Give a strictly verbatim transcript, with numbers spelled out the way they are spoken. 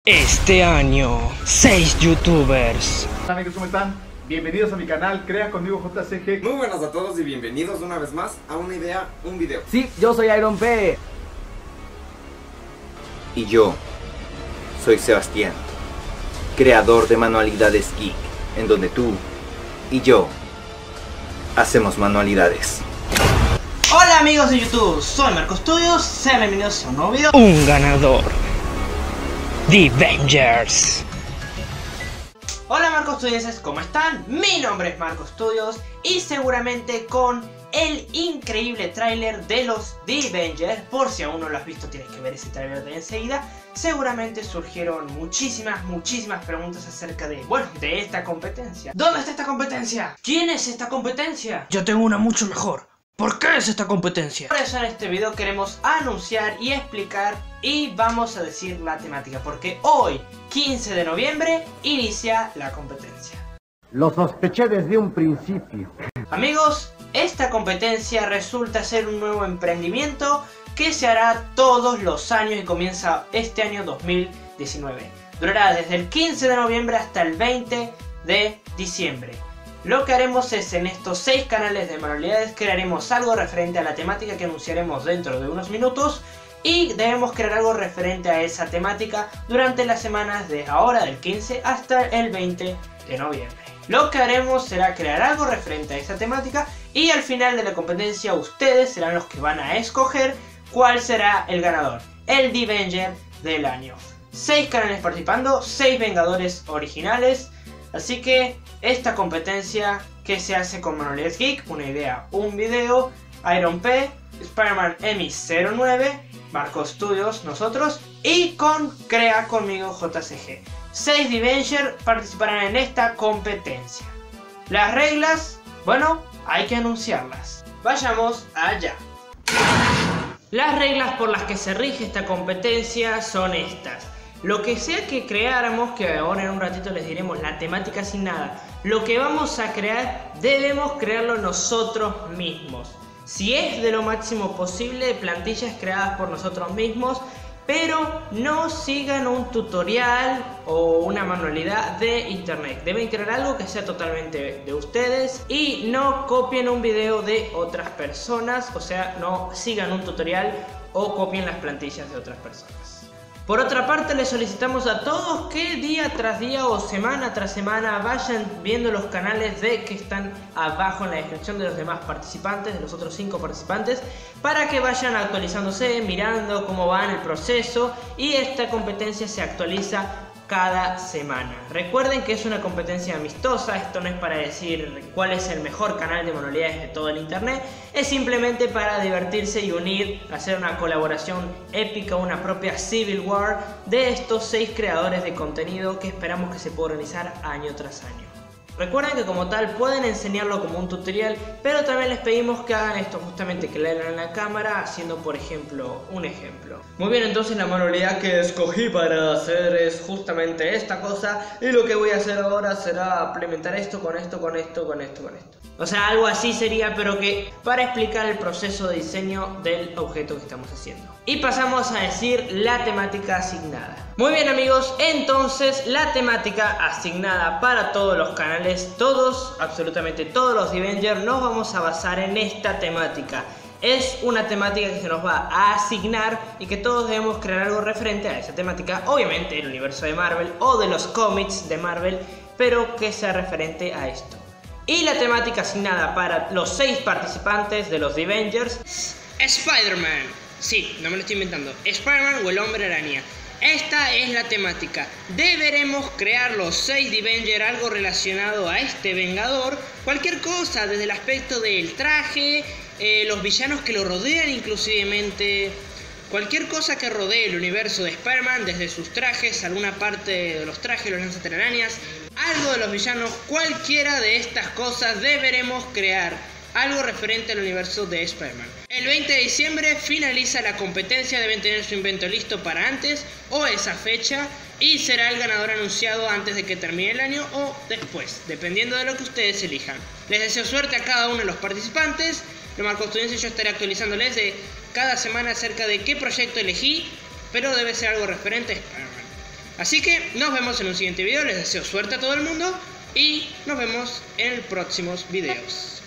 Este año, seis youtubers. Hola amigos, ¿cómo están? Bienvenidos a mi canal, Crea conmigo J C G. Muy buenas a todos y bienvenidos una vez más a Una Idea, un Video. Sí, yo soy Iron P. Y yo soy Sebastián, creador de Manualidades Geek, en donde tú y yo hacemos manualidades. Hola amigos de YouTube, soy Marco Studios, sean bienvenidos a un nuevo video. Un ganador. The Avengers. Hola Marco Studios, ¿cómo están? Mi nombre es Marco Studios y seguramente con el increíble tráiler de los The Avengers, por si aún no lo has visto tienes que ver ese tráiler de enseguida, seguramente surgieron muchísimas, muchísimas preguntas acerca de, bueno, de esta competencia. ¿Dónde está esta competencia? ¿Quién es esta competencia? Yo tengo una mucho mejor. ¿Por qué es esta competencia? Por eso en este video queremos anunciar y explicar y vamos a decir la temática, porque hoy, quince de noviembre, inicia la competencia. Lo sospeché desde un principio. Amigos, esta competencia resulta ser un nuevo emprendimiento que se hará todos los años y comienza este año dos mil diecinueve. Durará desde el quince de noviembre hasta el veinte de diciembre. Lo que haremos es, en estos seis canales de manualidades, crearemos algo referente a la temática que anunciaremos dentro de unos minutos. Y debemos crear algo referente a esa temática durante las semanas de ahora, del quince hasta el veinte de noviembre. Lo que haremos será crear algo referente a esa temática y al final de la competencia ustedes serán los que van a escoger cuál será el ganador, el The Avenger del año. seis canales participando, seis Vengadores originales, así que esta competencia que se hace con Manualidades Geek, Una Idea, un Video, Iron P, Spider-Man Emi cero nueve, Marco Studios, nosotros, y con Crea conmigo J C G. seis The Avengers participarán en esta competencia. Las reglas, bueno, hay que anunciarlas. Vayamos allá. Las reglas por las que se rige esta competencia son estas. Lo que sea que creáramos, que ahora en un ratito les diremos la temática asignada, lo que vamos a crear debemos crearlo nosotros mismos. Si es de lo máximo posible, plantillas creadas por nosotros mismos, pero no sigan un tutorial o una manualidad de internet. Deben crear algo que sea totalmente de ustedes y no copien un video de otras personas, o sea, no sigan un tutorial o copien las plantillas de otras personas. Por otra parte, les solicitamos a todos que día tras día o semana tras semana vayan viendo los canales de que están abajo en la descripción de los demás participantes, de los otros cinco participantes, para que vayan actualizándose, mirando cómo va en el proceso, y esta competencia se actualiza cada semana. Recuerden que es una competencia amistosa, esto no es para decir cuál es el mejor canal de manualidades de todo el internet, es simplemente para divertirse y unir, hacer una colaboración épica, una propia Civil War de estos seis creadores de contenido que esperamos que se pueda organizar año tras año. Recuerden que como tal pueden enseñarlo como un tutorial, pero también les pedimos que hagan esto justamente, que lean en la cámara haciendo por ejemplo un ejemplo. Muy bien, entonces la manualidad que escogí para hacer es justamente esta cosa, y lo que voy a hacer ahora será implementar esto con esto, con esto, con esto, con esto. O sea, algo así sería, pero que para explicar el proceso de diseño del objeto que estamos haciendo. Y pasamos a decir la temática asignada. Muy bien amigos, entonces la temática asignada para todos los canales, todos, absolutamente todos los The Avengers, nos vamos a basar en esta temática. Es una temática que se nos va a asignar y que todos debemos crear algo referente a esa temática. Obviamente el universo de Marvel o de los cómics de Marvel, pero que sea referente a esto. Y la temática asignada para los seis participantes de los The Avengers, Spider-Man. Sí, no me lo estoy inventando. Spider-Man o el Hombre Araña. Esta es la temática. Deberemos crear los seis The Avengers algo relacionado a este Vengador. Cualquier cosa, desde el aspecto del traje, eh, los villanos que lo rodean inclusivemente. Cualquier cosa que rodee el universo de Spider-Man, desde sus trajes, alguna parte de los trajes, los lanzatelarañas, algo de los villanos, cualquiera de estas cosas deberemos crear algo referente al universo de Spider-Man. El veinte de diciembre finaliza la competencia, deben tener su invento listo para antes o esa fecha, y será el ganador anunciado antes de que termine el año o después, dependiendo de lo que ustedes elijan. Les deseo suerte a cada uno de los participantes. Los Marco Studios, yo estaré actualizándoles de cada semana acerca de qué proyecto elegí, pero debe ser algo referente a Spider-Man. Así que nos vemos en un siguiente video, les deseo suerte a todo el mundo y nos vemos en próximos videos.